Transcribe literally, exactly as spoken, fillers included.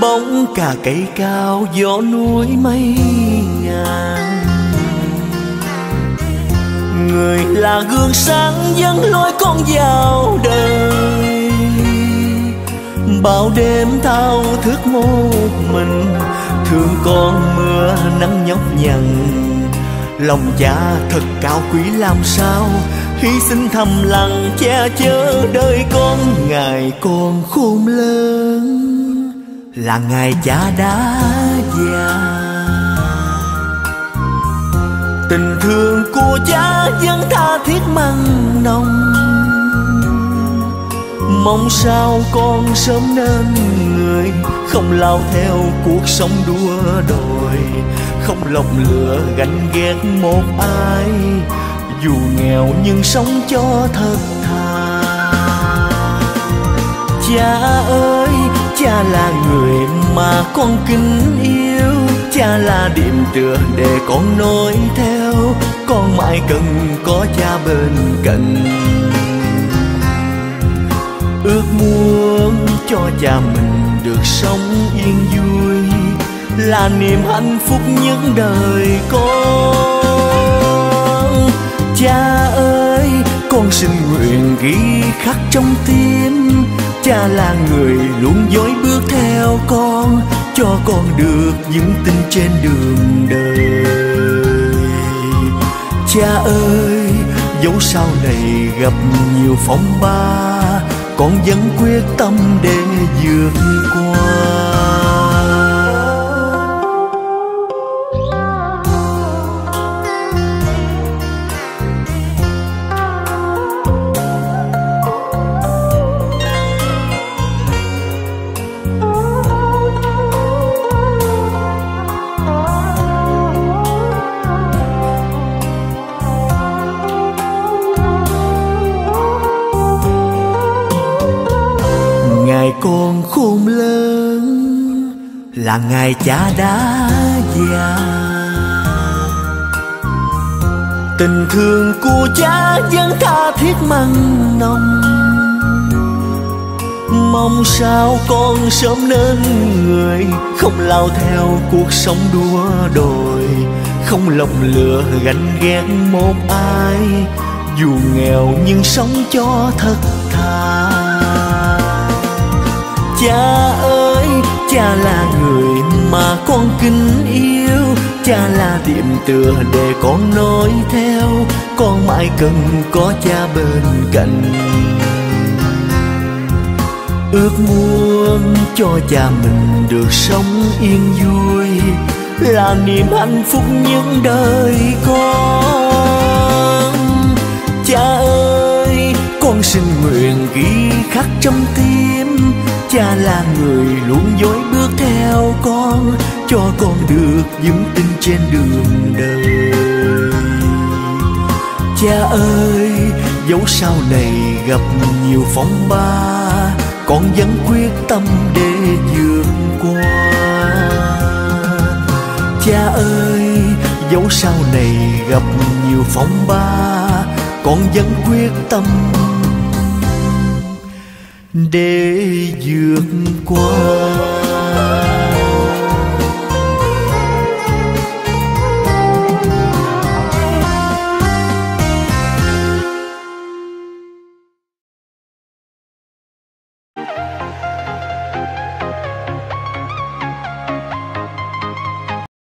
bóng cả cây cao gió núi mây ngàn. Người là gương sáng dẫn lối con vào đời, bao đêm thao thức một mình, thương con mưa nắng nhọc nhằn. Lòng cha thật cao quý làm sao, hy sinh thầm lặng che chở đời con. Ngày con khôn lớn là ngày cha đã già, tình thương của cha vẫn tha thiết mặn nồng. Mong sao con sớm nên người, không lao theo cuộc sống đua đòi, không lòng lửa ganh ghét một ai, dù nghèo nhưng sống cho thật thà. Cha ơi, cha là người mà con kính yêu, cha là điểm tựa để con nối theo, con mãi cần có cha bên cạnh. Ước muốn cho cha mình được sống yên vui, là niềm hạnh phúc những đời con. Cha ơi, con xin nguyện ghi khắc trong tim, cha là người luôn dõi bước theo con, cho con được vững tin trên đường đời. Cha ơi, dẫu sau này gặp nhiều phong ba, con vẫn quyết tâm để vượt qua. Ngày con khôn lớn là ngày cha đã già, tình thương của cha vẫn tha thiết mặn nồng. Mong sao con sớm nên người, không lao theo cuộc sống đua đòi, không lòng lửa ganh ghét một ai, dù nghèo nhưng sống cho thật thà. Cha ơi, cha là người mà con kính yêu, cha là điểm tựa để con nối theo, con mãi cần có cha bên cạnh. Ước muốn cho cha mình được sống yên vui, là niềm hạnh phúc những đời con. Cha ơi, con xin nguyện ghi khắc trong tim, cha là người luôn dõi bước theo con, cho con được vững tin trên đường đời. Cha ơi, dẫu sau này gặp nhiều phong ba, con vẫn quyết tâm để vượt qua. Cha ơi, dẫu sau này gặp nhiều phong ba, con vẫn quyết tâm để vượt qua.